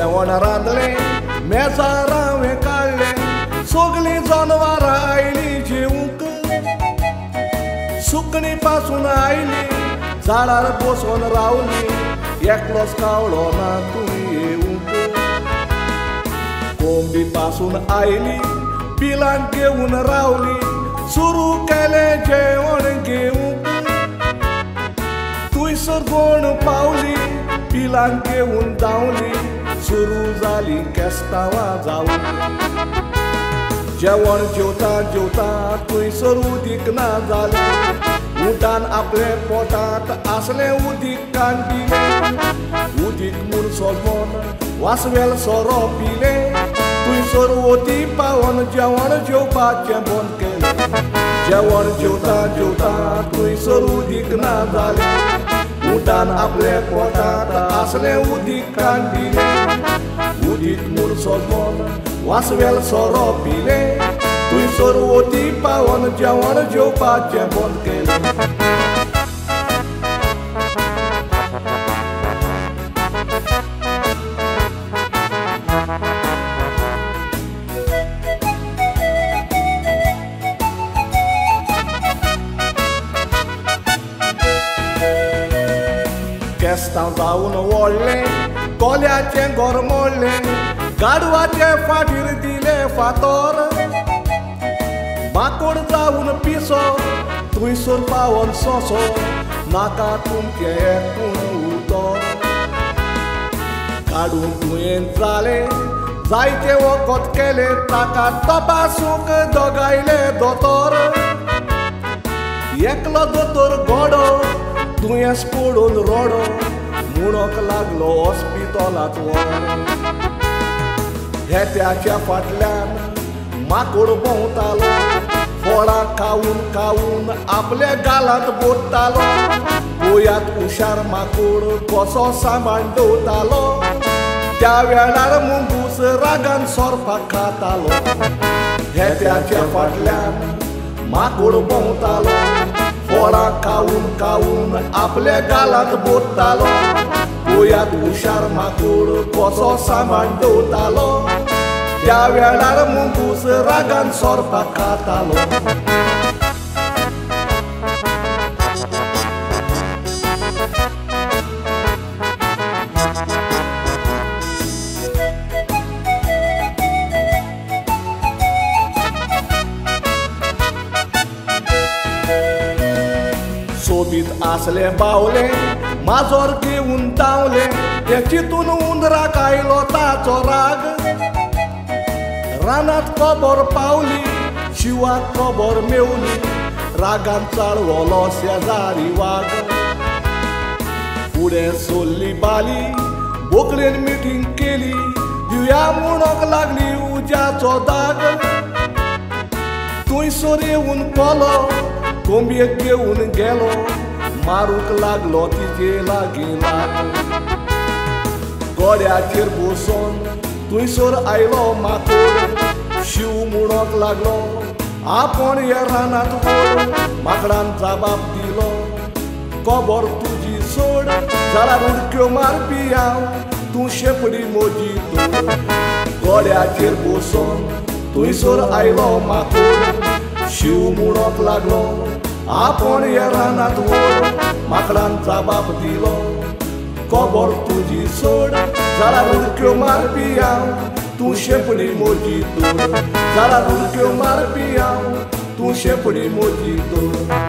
जेवण रांदलें मेजार हांवें काडलें सगळीं जनावरां आयलीं जेवूंक सुकणीं पासून आयलीं झाडार बसून रावलीं एकलोच कावळो ना तूं येवूंक कोंबडी पासून आयलीं पिलांक घेवन रावलीं सुरू केलें जेवण घेवूंक तुयसर कोण पावली पिलांक घेवन धांवली सुरू जाली केस्तांवां जावूंक जेवण जेवता जेवता तुयसर उदीक ना जालें उठान आपले पोटांत आसलें उदीक कांडिलें उदीक म्हूण सोजमोन वासवेल सोरो पिलें तुयसर वती पावन जेवण जेवपाचें बंद केलें जेवण जेवता जेवता तुयसर उदीक ना जालें उठान आपले पोटांत आसलें उदीक कांडिलें उदीक म्हूण सोजमोन वासवेल सोरो पिलें तुयसर वती पावन जेवण जेवपाचें बंद केलें केस्तांव जावन व्हडलें कोल्याचें घर मोडलें गाडवाचे फाटीर दिलें फातर माकोड जावन पिसो तुयसर पावन सोंसो नाका तुमचें एकूण उतर काडून तुवें जालें जायते वखद केलें ताका तपासूंक दोगायले दोतोर एकलो दोतोर गोडो दुयेंस पडून रोडो म्हणोक लागलो हॉस्पिटलांत व्हर हेत्याच्या फाटल्यान माकोड भोंवतालो फळां खावून खावून आपल्या गालांत बोडटालो गोंयांत हुशार माकोड कसो सांबाळ दवरतालो त्या वेळार मुंगूस रागान सोरपाक खातालो हेत्याच्या फाटल्यान माकोड भोंवतालो फळां खावून खावून आपल्या गालांत बोडटालो गोंयांत हुशार माकोड कसो सांबाळ दवरतालो त्या वेळार मुंगूस रागान सोरपाक खातालो सोबीत आसलें बावलें माजोर घेवन धांवलें ते चिंतून हुंदराक आयलो ताचो राग रानांत खबर पावली शिवाक खबर मेवली रागान चाळवलो शेजारी वाग फुडें सोल्ली बाली बोकडेन मिटींग केली दिवया म्हणोक लागली उज्याचो दाग तुयसर येवन कोलो कोंबयेक घेवन गेलो मारूंक लागलो तिचे लागीं लाग गोड्याचेर बसून तुयसर आयलो माकोड शिव म्हणोक लागलो आपूण हे रानांत वड माकडान जबाब दिलो खबर तुजी सोड जाल्यार उडक्यो मारपी हांव तूं शेपडी मोजी तोड गोड्याचेर बसून तुयसर आयलो माकोड शिव म्हणोक लागलो आपूण हे रानांत वड माकडान जबाब दिलो खबर तुजी सोड जाल्यार उडक्यो मारपी हांव तूं शेपडी मोजी तोड जाल्यार उडक्यो मारपी हांव तूं शेपडी मोजी तोड